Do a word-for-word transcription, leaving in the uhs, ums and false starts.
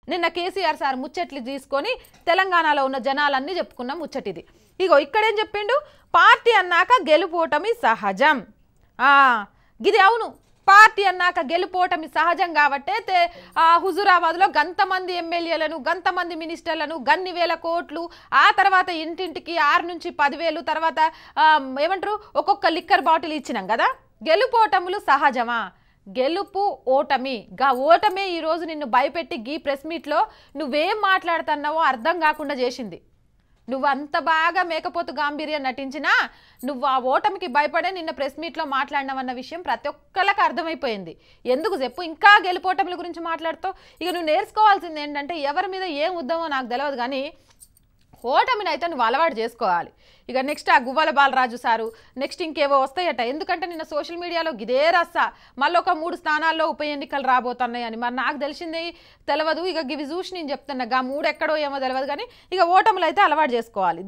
నిన్న కేసీఆర్ సార్ ముచ్చట్లు తీసుకొని తెలంగాణలో ఉన్న జనాలన్నీ చెప్పుకున్న ముచ్చటిది. ఇగో ఇక్కడేం చెప్పిండు, పార్టీ అన్నాక గెలుపోటమి సహజం. గిది అవును, పార్టీ అన్నాక గెలుపోటమి సహజం కాబట్టే హుజురాబాద్లో గంతమంది ఎమ్మెల్యేలను గంతమంది మినిస్టర్లను గన్ని వేల కోట్లు ఆ తర్వాత ఇంటింటికి ఆరు నుంచి పదివేలు తర్వాత ఏమంటారు ఒక్కొక్క లిక్కర్ బాటిల్ ఇచ్చినాం కదా. గెలుపోటములు సహజమా? గెలుపు ఓటమి గా ఓటమే ఈరోజు నిన్ను భయపెట్టి గీ ప్రెస్ మీట్లో నువ్వేం మాట్లాడుతున్నావో అర్థం కాకుండా చేసింది. నువ్వు అంత బాగా మేకపోతు గాంభీర్యం నటించినా నువ్వు ఆ ఓటమికి భయపడే నిన్న ప్రెస్ మీట్లో మాట్లాడినావన్న విషయం ప్రతి ఒక్కళ్ళకి అర్థమైపోయింది. ఎందుకు చెప్పు ఇంకా గెలుపోటముల గురించి మాట్లాడుతావు? ఇక నువ్వు నేర్చుకోవాల్సింది ఏంటంటే ఎవరి మీద ఏం ఉద్యమో నాకు తెలియదు కానీ ఓటమిని అయితే నువ్వు అలవాటు చేసుకోవాలి. ఇక నెక్స్ట్ ఆ గువ్వల బాలరాజు సారు నెక్స్ట్ ఇంకేవో వస్తాయట. ఎందుకంటే నిన్న సోషల్ మీడియాలో గిదే రస్సా మళ్ళీ ఒక మూడు స్థానాల్లో ఉప ఎన్నికలు రాబోతున్నాయి అని మరి నాకు తెలిసింది తెలియదు. ఇక గివి చూసి నేను చెప్తున్నా గా మూడు ఎక్కడో ఏమో తెలియదు కానీ ఇక ఓటములు అయితే అలవాటు చేసుకోవాలి.